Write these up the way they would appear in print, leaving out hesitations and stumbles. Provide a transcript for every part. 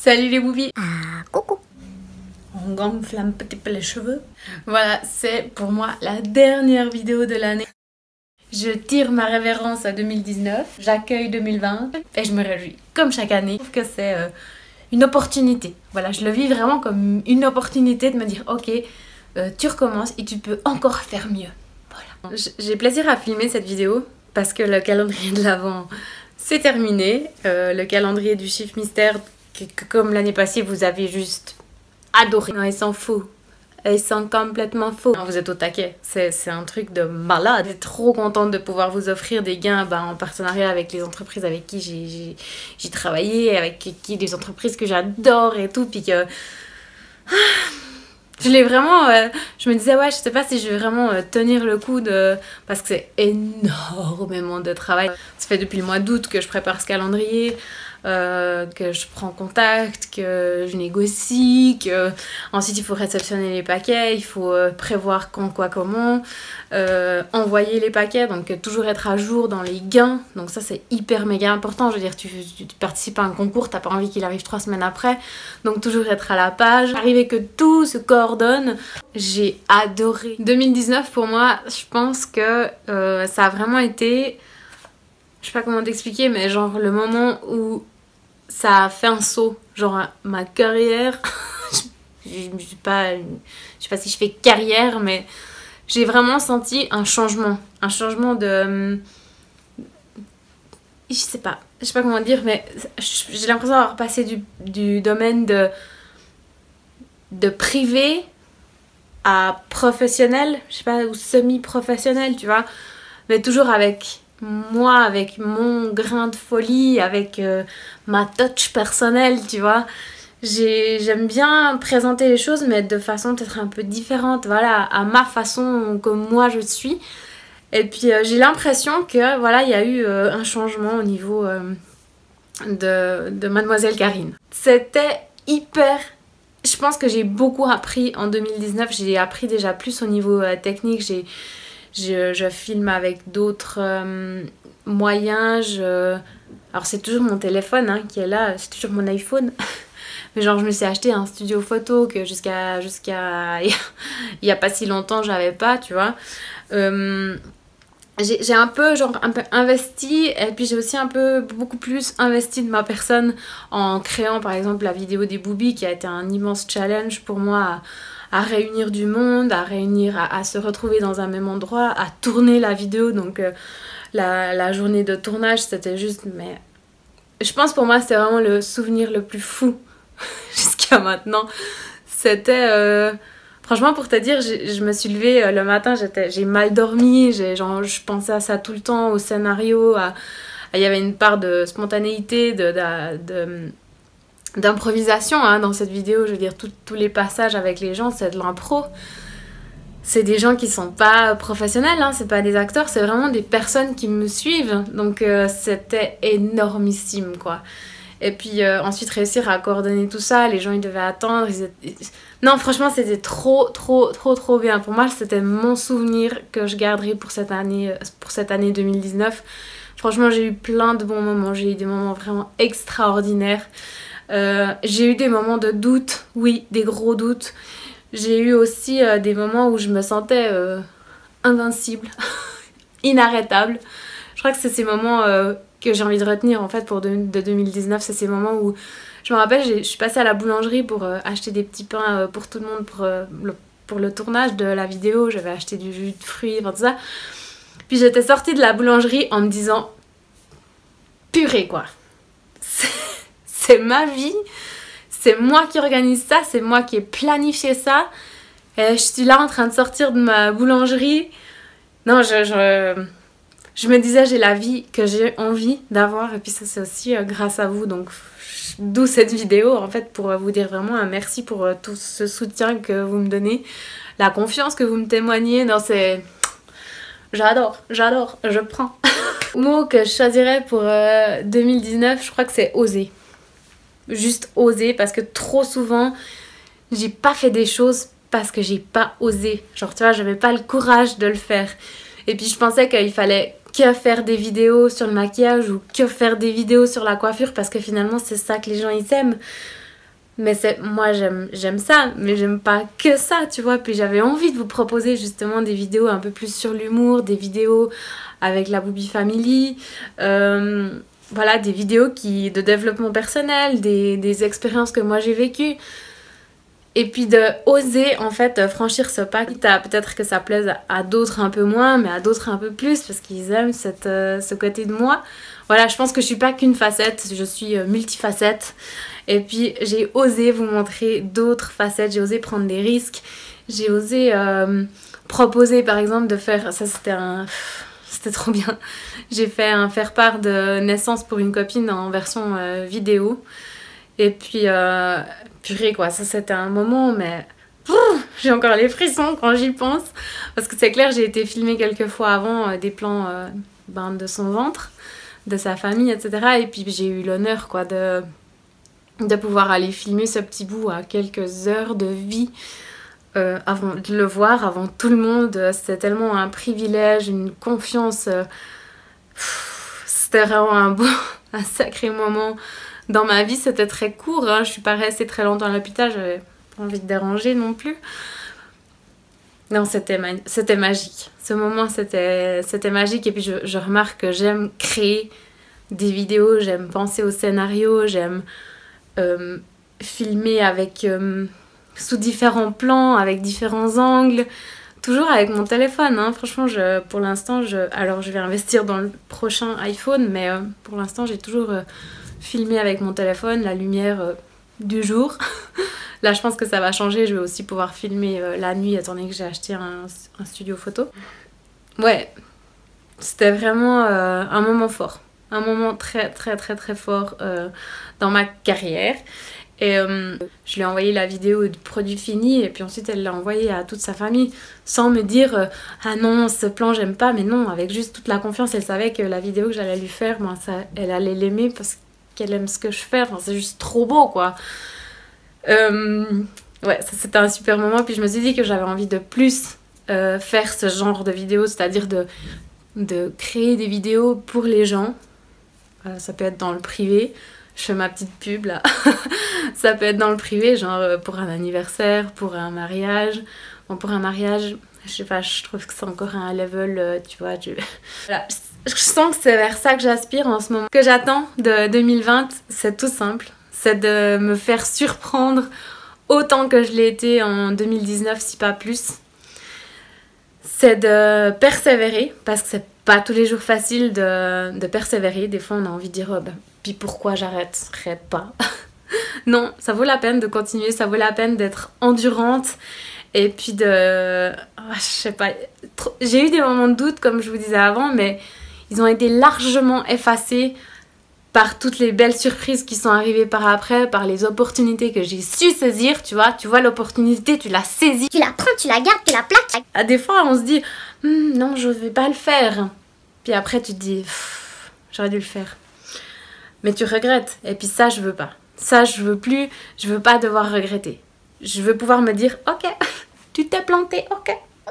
Salut les boubies. Coucou. On gonfle un petit peu les cheveux. Voilà, c'est pour moi la dernière vidéo de l'année. Je tire ma révérence à 2019, j'accueille 2020 et je me réjouis comme chaque année. Je trouve que c'est une opportunité. Voilà, je le vis vraiment comme une opportunité de me dire ok, tu recommences et tu peux encore faire mieux. Voilà. J'ai plaisir à filmer cette vidéo parce que le calendrier de l'Avent c'est terminé. Le calendrier du chiffre mystère, que comme l'année passée vous avez juste adoré. Non, ils s'en foutent. Ils sont complètement faux. Vous êtes au taquet. C'est un truc de malade. Je suis trop contente de pouvoir vous offrir des gains en partenariat avec les entreprises avec qui j'ai travaillé, avec qui des entreprises que j'adore et tout. Puis que... je l'ai vraiment... je me disais, ouais, je sais pas si je vais vraiment tenir le coup de... Parce que c'est énormément de travail. Ça fait depuis le mois d'août que je prépare ce calendrier. Que je prends contact, que je négocie, que ensuite il faut réceptionner les paquets, il faut prévoir quand, quoi, comment, envoyer les paquets, donc toujours être à jour dans les gains, donc ça c'est hyper méga important. Je veux dire, tu participes à un concours, t'as pas envie qu'il arrive 3 semaines après, donc toujours être à la page, arriver que tout se coordonne. J'ai adoré 2019. Pour moi, je pense que ça a vraiment été, je sais pas comment t'expliquer, mais genre le moment où ça a fait un saut, genre ma carrière. je sais pas si je fais carrière, mais j'ai vraiment senti un changement de... je sais pas comment dire, mais j'ai l'impression d'avoir passé du domaine de privé à professionnel, je sais pas, ou semi-professionnel, tu vois, mais toujours avec moi, avec mon grain de folie, avec ma touch personnelle, tu vois. J'aime bien présenter les choses, mais de façon peut-être un peu différente, voilà, à ma façon que moi je suis. Et puis j'ai l'impression que, voilà, il y a eu un changement au niveau de Mademoiselle Karine. C'était hyper... Je pense que j'ai beaucoup appris en 2019, j'ai appris déjà plus au niveau technique, je filme avec d'autres moyens. Alors c'est toujours mon téléphone qui est là, c'est toujours mon iPhone. Mais genre je me suis acheté un studio photo que jusqu'à il y a pas si longtemps j'avais pas, tu vois. J'ai un peu investi, et puis j'ai aussi beaucoup plus investi de ma personne en créant par exemple la vidéo des boobies qui a été un immense challenge pour moi à réunir du monde, à se retrouver dans un même endroit, à tourner la vidéo. Donc la journée de tournage c'était juste, mais je pense pour moi c'était vraiment le souvenir le plus fou jusqu'à maintenant. C'était franchement, pour te dire, je me suis levée le matin, j'ai mal dormi, je pensais à ça tout le temps, au scénario, il y avait une part de spontanéité, d'improvisation dans cette vidéo. Je veux dire, tous les passages avec les gens, c'est de l'impro. C'est des gens qui sont pas professionnels, c'est pas des acteurs, c'est vraiment des personnes qui me suivent. Donc c'était énormissime, quoi. Et puis ensuite réussir à coordonner tout ça, les gens ils devaient attendre. Non, franchement c'était trop bien. Pour moi c'était mon souvenir que je garderai pour cette année 2019. Franchement j'ai eu plein de bons moments, j'ai eu des moments vraiment extraordinaires. J'ai eu des moments de doute, oui, des gros doutes. J'ai eu aussi des moments où je me sentais invincible, inarrêtable. Je crois que c'est ces moments que j'ai envie de retenir en fait de 2019. C'est ces moments où, je me rappelle, je suis passée à la boulangerie pour acheter des petits pains pour tout le monde pour le tournage de la vidéo. J'avais acheté du jus de fruits, enfin tout ça. Puis j'étais sortie de la boulangerie en me disant purée quoi, c'est ma vie. C'est moi qui organise ça, c'est moi qui ai planifié ça. Et je suis là en train de sortir de ma boulangerie. Non, je me disais, j'ai la vie que j'ai envie d'avoir. Et puis ça, c'est aussi grâce à vous. Donc, d'où cette vidéo, en fait, pour vous dire vraiment un merci pour tout ce soutien que vous me donnez. La confiance que vous me témoignez. Non, c'est... J'adore, je prends. Le mot que je choisirais pour 2019, je crois que c'est oser. Juste oser, parce que trop souvent j'ai pas fait des choses parce que j'ai pas osé. Genre tu vois, j'avais pas le courage de le faire. Et puis je pensais qu'il fallait que faire des vidéos sur le maquillage ou que faire des vidéos sur la coiffure parce que finalement c'est ça que les gens ils aiment. Mais moi j'aime ça, mais j'aime pas que ça, tu vois. Puis j'avais envie de vous proposer justement des vidéos un peu plus sur l'humour, des vidéos avec la Booby Family, voilà, des vidéos de développement personnel, des expériences que moi j'ai vécues. Et puis de oser en fait franchir ce pas, quitte à peut-être que ça plaise à d'autres un peu moins, mais à d'autres un peu plus, parce qu'ils aiment ce côté de moi. Voilà, je pense que je suis pas qu'une facette, je suis multifacette. Et puis j'ai osé vous montrer d'autres facettes, j'ai osé prendre des risques, j'ai osé proposer par exemple de faire, ça c'était trop bien, j'ai fait un faire-part de naissance pour une copine en version vidéo. Et puis, purée quoi, ça c'était un moment, mais j'ai encore les frissons quand j'y pense. Parce que c'est clair, j'ai été filmée quelques fois avant des plans de son ventre, de sa famille, etc. Et puis j'ai eu l'honneur quoi de pouvoir aller filmer ce petit bout à quelques heures de vie avant de le voir, avant tout le monde. C'était tellement un privilège, une confiance. C'était vraiment un sacré moment dans ma vie. C'était très court, hein. Je suis pas restée très longtemps à l'hôpital, j'avais pas envie de déranger non plus. Non, c'était magique. Ce moment, c'était magique. Et puis je remarque que j'aime créer des vidéos, j'aime penser au scénario, j'aime filmer avec sous différents plans, avec différents angles, toujours avec mon téléphone, hein. Franchement, pour l'instant, alors je vais investir dans le prochain iPhone, mais pour l'instant, j'ai toujours filmé avec mon téléphone, la lumière du jour. Là, je pense que ça va changer, je vais aussi pouvoir filmer la nuit, étant donné que j'ai acheté un studio photo. Ouais, c'était vraiment un moment fort. Un moment très très très très fort dans ma carrière. Et je lui ai envoyé la vidéo du produit fini et puis ensuite elle l'a envoyé à toute sa famille sans me dire ah non ce plan j'aime pas, mais non, avec juste toute la confiance. Elle savait que la vidéo que j'allais lui faire, moi, elle allait l'aimer parce qu'elle aime ce que je fais. Enfin, c'est juste trop beau quoi. Ouais, ça c'était un super moment. Puis je me suis dit que j'avais envie de plus faire ce genre de vidéos, c'est-à-dire de créer des vidéos pour les gens. Ça peut être dans le privé, je fais ma petite pub là. Ça peut être dans le privé, genre pour un anniversaire, pour un mariage. Bon, pour un mariage, je sais pas, je trouve que c'est encore un level, tu vois. Voilà. Je sens que c'est vers ça que j'aspire en ce moment. Ce que j'attends de 2020, c'est tout simple. C'est de me faire surprendre autant que je l'ai été en 2019, si pas plus. C'est de persévérer, parce que c'est pas tous les jours facile de persévérer. Des fois on a envie de dire oh, ben, puis pourquoi j'arrêterais pas. Non, ça vaut la peine de continuer, ça vaut la peine d'être endurante. Et puis je sais pas, j'ai eu des moments de doute comme je vous disais avant, mais ils ont été largement effacés par toutes les belles surprises qui sont arrivées par après, par les opportunités que j'ai su saisir, tu vois l'opportunité, tu la saisis. Tu la prends, tu la gardes, tu la plaques. À des fois, on se dit, non, je vais pas le faire. Puis après, tu te dis, j'aurais dû le faire. Mais tu regrettes. Et puis ça, je veux pas. Ça, je veux plus. Je veux pas devoir regretter. Je veux pouvoir me dire, ok, tu t'es planté, ok.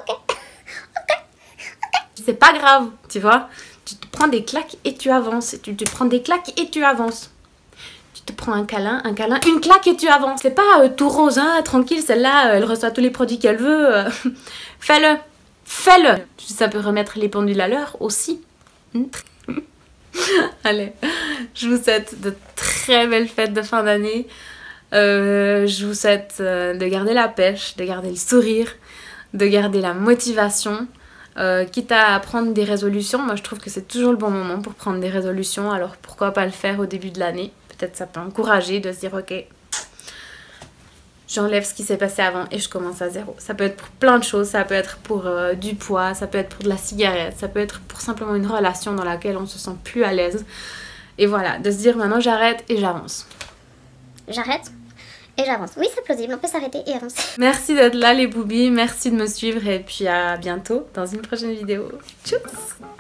C'est pas grave, tu vois. Tu te prends des claques et tu avances. Tu te prends des claques et tu avances. Tu te prends un câlin, une claque et tu avances. C'est pas tout rose, hein, tranquille, celle-là, elle reçoit tous les produits qu'elle veut. Fais-le. Fais-le. Ça peut remettre les pendules à l'heure aussi. Allez, je vous souhaite de très belles fêtes de fin d'année. Je vous souhaite de garder la pêche, de garder le sourire, de garder la motivation. Quitte à prendre des résolutions, moi je trouve que c'est toujours le bon moment pour prendre des résolutions, alors pourquoi pas le faire au début de l'année. Peut-être ça peut encourager de se dire ok, j'enlève ce qui s'est passé avant et je commence à zéro. Ça peut être pour plein de choses, ça peut être pour du poids, ça peut être pour de la cigarette, ça peut être pour simplement une relation dans laquelle on se sent plus à l'aise. Et voilà, de se dire maintenant j'arrête et j'avance. J'arrête et j'avance. Oui, c'est plausible, on peut s'arrêter et avancer. Merci d'être là les boobies, merci de me suivre et puis à bientôt dans une prochaine vidéo. Tchuss!